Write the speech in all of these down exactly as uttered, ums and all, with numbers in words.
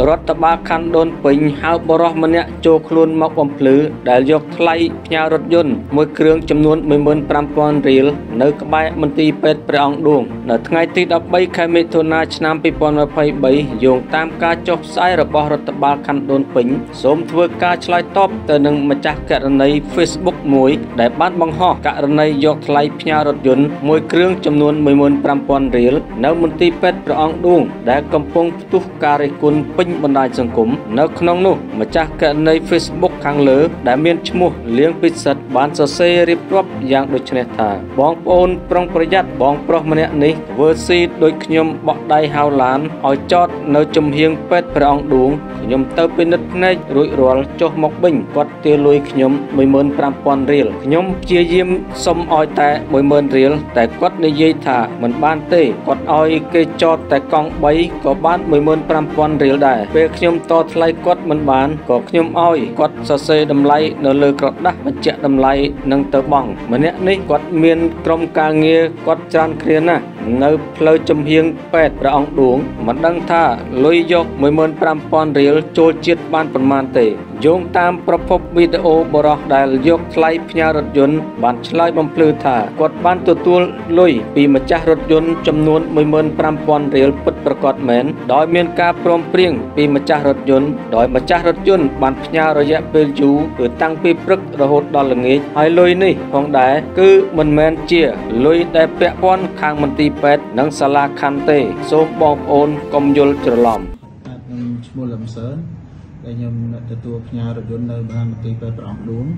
រដ្ឋបាលខណ្ឌដូនពេញហៅបរិសម្នាក់ចូលខ្លួនមកបំភ្លឺដែលយកថ្លៃផ្ញើរថយន្តមួយគ្រឿងចំនួន មួយម៉ឺនប្រាំពាន់ រៀលនៅក្បែរមន្ទីរពេទ្យព្រះអង្គឌួងនៅថ្ងៃទី ដប់បី ខែមិថុនា ឆ្នាំ ពីរពាន់ម្ភៃបីយោងតាមការចុះផ្សាយរបស់រដ្ឋបាលខណ្ឌដូនពេញសូមធ្វើការឆ្លើយតបទៅនឹងម្ចាស់ករណី Facebook មួយដែលបានបង្ហោះករណីយកថ្លៃផ្ញើរថយន្តមួយគ្រឿងចំនួន មួយម៉ឺនប្រាំពាន់ រៀលនៅមន្ទីរពេទ្យព្រះអង្គឌួងដែលកំពុងផ្ទុះការរិះគន់ពេញបណ្ដាញសង្គមនៅក្នុងនោះម្ចាស់ករណី Facebook ខាងលើដែលមានឈ្មោះលៀងពិសិដ្ឋបានសរសេររៀបរាប់យ៉ាងដូចនេះថាបងប្អូនប្រុងប្រយ័ត្នបងប្រុសម្នាក់នេះធ្វើស៊ីដូចខ្ញុំបក់ដៃហៅឡានឲ្យចតនៅចំហៀងពេទ្យព្រះអង្គឌួងខ្ញុំទៅពិនិត្យភ្នែករួចរាល់ចុះមកវិញគាត់ទារលុយខ្ញុំ មួយម៉ឺនប្រាំពាន់ រៀលខ្ញុំព្យាយាមសុំឲ្យតែ មួយម៉ឺន រៀលតែគាត់និយាយថាមិនបានទេគាត់ឲ្យគេចតតែកង់ បីក៏បាន មួយម៉ឺនប្រាំពាន់ រៀលដែរពេលខ្ញុំតថ្លៃគាត់មិនបានក៏ខ្ញុំឲ្យគាត់សរសេរតម្លៃនៅលើក្រដាស់បញ្ជាក់តម្លៃនឹងទៅបង់ម្នាក់នេះគាត់មានក្រុមការងារគាត់ច្រើនគ្រាណាស់នៅផ្លូវចំហៀងពេទ្យព្រះអង្គឌួងមិនដឹងថាលុយយក មួយម៉ឺនប្រាំពាន់ រៀលចូលជាតិបានប៉ុន្មានទេយោងតាមប្រភពវីដេអូបរិះដែលយកថ្លៃផ្ញើរថយន្តបានឆ្លើយបំភ្លឺថាគាត់បានទទួលលុយពីម្ចាស់រថយន្តចំនួន មួយម៉ឺនប្រាំពាន់ រៀលពិតប្រាកដមែនដោយមានការព្រមព្រៀងពីម្ចាស់រថយន្តដោយម្ចាស់រថយន្តបានផ្ញើរយៈពេលយូរគឺតាំងពីព្រឹករហូតដល់ល្ងាចហើយលុយនេះផងដែរគឺមិនមែនជាលុយដែលពាក់ព័ន្ធខាងមន្ទីរពេទ្យនិងសាលាខណ្ឌទេសូមបងប្អូនកុំយល់ច្រឡំខ្ញុំឈ្មោះលឹមសឿនដែលខ្ញុំទទួលផ្ញើរថយន្តនៅមហាមន្ទីរពេទ្យព្រះអង្គឌួង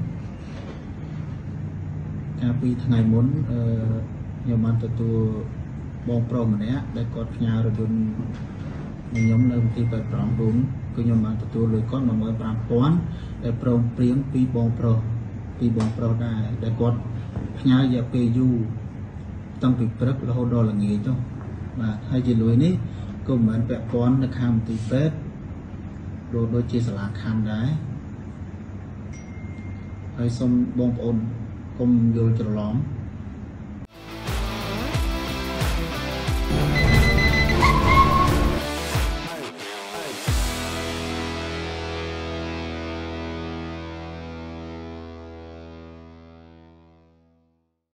កាលពីថ្ងៃមុនអឺខ្ញុំបានទទួលបងប្រុសម្នាក់ដែលគាត់ផ្ញើរថយន្តខ្ញុំនៅមន្ទីរពេទ្យព្រះអង្គឌួងគឺខ្ញុំបានទទួលលុយគាត់ មួយម៉ឺនប្រាំពាន់ ដែលព្រមព្រៀងពីបងប្រុសពីបងប្រុសដែរដែលគាត់ផ្ញើររយៈពេលយូរតាំងពីព្រឹករហូតដល់ល្ងាចទៅបាទហើយជាលុយនេះក៏មិនមែនពាក់ព័ន្ធនៅខាងមន្ទីរពេទ្យដូចជាសាលាខណ្ឌដែរហើយសូមបងប្អូនកុំយល់ច្រឡំ